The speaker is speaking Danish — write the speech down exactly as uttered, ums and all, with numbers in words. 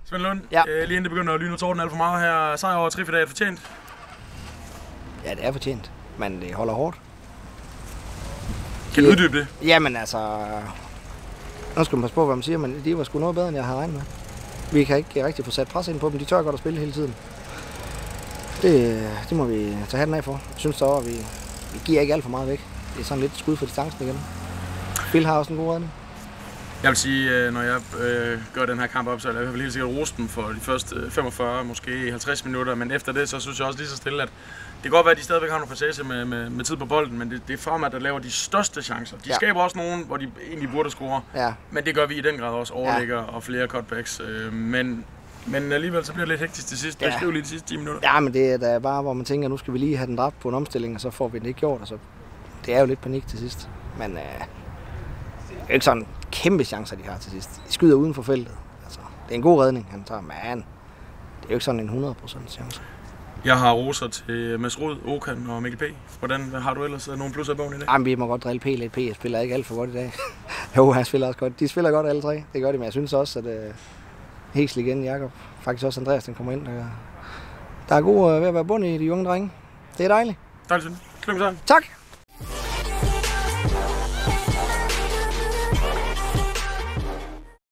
Svend Lund, ja. øh, lige inden det begynder at lyne og torden alt for meget her, sejr over Trif i dag, er fortjent? Ja, det er fortjent, men det holder hårdt. Kan du uddybe det? Jamen altså, nu skal man passe på, hvad man siger, men de var sgu noget bedre, end jeg havde regnet med. Vi kan ikke rigtig få sat pres ind på dem, de tør godt at spille hele tiden. Det, det må vi tage hatten af for. Jeg synes så, at vi, vi giver ikke alt for meget væk. Det er sådan lidt skud for distancen igen. Phil har også en god redning. Jeg vil sige, når jeg øh, gør den her kamp op, så er jeg helt sikkert rose dem for de første femogfyrre, måske halvtreds minutter, men efter det, så synes jeg også lige så stille, at det kan godt være, at de stadigvæk har nogle passage med, med, med tid på bolden, men det, det er Fremad, der laver de største chancer. De ja. skaber også nogen, hvor de egentlig burde score, ja. men det gør vi i den grad også, overlægger ja. og flere cutbacks. Øh, men, men alligevel så bliver det lidt hektisk til sidst. Jeg ja. skrev lige de sidste ti minutter. Ja, men det er da bare, hvor man tænker, at nu skal vi lige have den dræbt på en omstilling, og så får vi det ikke gjort. Altså, det er jo lidt panik til sidst, men øh, det er jo ikke sådan kæmpe chancer, de har til sidst. De skyder uden for feltet. Altså, det er en god redning, han tager, men det er jo ikke sådan en hundrede procent chance. Jeg har roser til Mads Rud, Okan og Mikkel P. Hvordan har du ellers nogle plusser i bogen i dag? Jamen, vi må godt drille P lidt. P spiller ikke alt for godt i dag. Jo, han spiller også godt. De spiller godt alle tre. Det gør de, men jeg synes også, at uh, Hegsel igen, Jakob, faktisk også Andreas, den kommer ind. Der, der er god uh, ved at være bund i de unge drenge. Det er dejligt. Dejligt, Svend. Lykke med. Tak.